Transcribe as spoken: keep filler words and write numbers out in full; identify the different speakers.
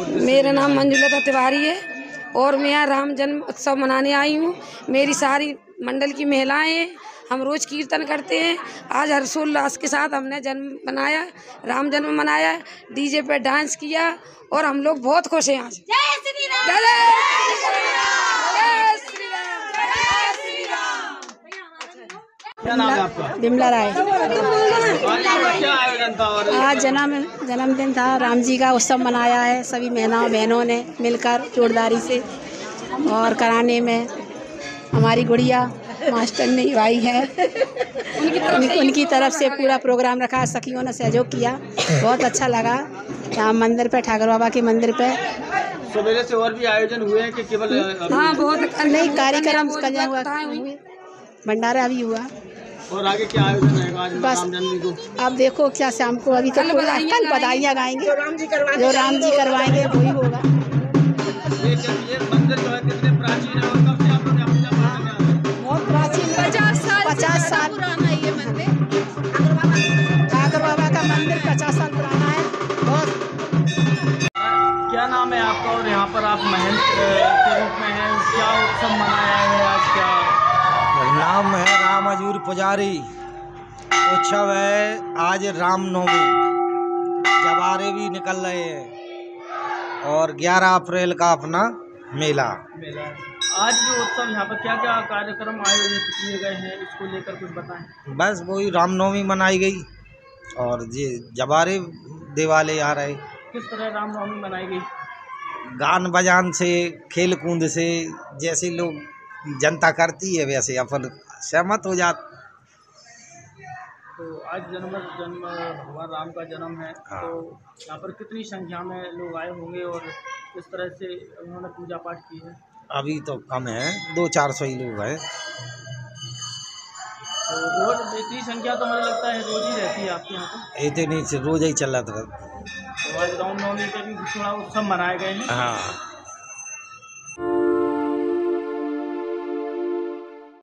Speaker 1: उद्देश्य?
Speaker 2: मेरा नाम मंजुलता तिवारी है और मैं यहाँ राम जन्म उत्सव मनाने आई हूँ। मेरी सारी मंडल की महिलाएं हैं, हम रोज कीर्तन करते हैं। आज हर्षोल्लास के साथ हमने जन्म मनाया, राम जन्म मनाया, डीजे पे डांस किया और हम लोग बहुत खुश हैं आज। जय श्री राम, जय श्री राम, जय श्री राम।
Speaker 1: क्या नाम है आपका?
Speaker 3: बिमला राय।
Speaker 1: आज क्या आयोजन था? और
Speaker 3: आज जन्म जन्मदिन था, राम जी का उत्सव मनाया है सभी महिलाओं बहनों ने मिलकर जोरदारी से, और कराने में हमारी गुड़िया मास्टर ने आई है, उनकी, उनकी तरफ से पूरा प्रोग्राम रखा, सखियों ने सहयोग किया, बहुत अच्छा लगा। यहाँ मंदिर पे, ठाकुर बाबा के मंदिर पे
Speaker 1: सवेरे से और भी आयोजन हुए हैं कि केवल?
Speaker 2: हाँ, बहुत
Speaker 3: नहीं, कार्यक्रम कन्या हुआ, भंडारा भी हुआ।
Speaker 1: और आगे क्या आयोजन है आज
Speaker 3: बस
Speaker 1: राम जन्मदिन को?
Speaker 3: अब देखो क्या शाम को, अभी तो कल बधाइयाँ गाएंगे, जो राम जी करवाएंगे वही होगा।
Speaker 1: ये ये मंदिर जो है कितने प्राचीन है और कब से आप लोग यहाँ पूजा पाठ करने आ रहे हैं?
Speaker 3: बहुत प्राचीन, पचास साल पचास साल पुराना है ये मंदिर। ठाकुर बाबा का मंदिर पचास साल पुराना है। बहुत
Speaker 1: क्या नाम है आपका और यहाँ पर आप महंत के रूप में हैं, क्या उत्सव मनाया है आज? क्या
Speaker 4: नाम है? राम हजूर पुजारी। उत्सव है आज रामनवमी, जवारे भी निकल रहे हैं और ग्यारह अप्रैल का अपना मेला।
Speaker 1: मेला आज जो उत्सव यहाँ पर क्या क्या कार्यक्रम आयोजित किए गए हैं, इसको लेकर कुछ बताएं।
Speaker 4: बस वही रामनवमी मनाई गई और ये जवारे दिवाले आ रहे।
Speaker 1: किस तरह रामनवमी मनाई गई?
Speaker 4: गान बजान से, खेल कूद से, जैसे लोग जनता करती है वैसे अपन सहमत हो जाते।
Speaker 1: तो आज जन्म जन्म भगवान राम का जन्म है,
Speaker 4: हाँ।
Speaker 1: तो यहाँ पर कितनी संख्या में लोग आए होंगे और किस तरह से उन्होंने पूजा पाठ की है?
Speaker 4: अभी तो कम है, दो चार सौ ही लोग हैं।
Speaker 1: तो रोज इतनी संख्या तो मुझे लगता है रोज ही रहती है आपके यहाँ पे?
Speaker 4: इतने से रोज ही चल रहा था।
Speaker 1: तो आज रामनवमी पे भी थोड़ा उत्सव मनाए गए हैं।
Speaker 4: हाँ।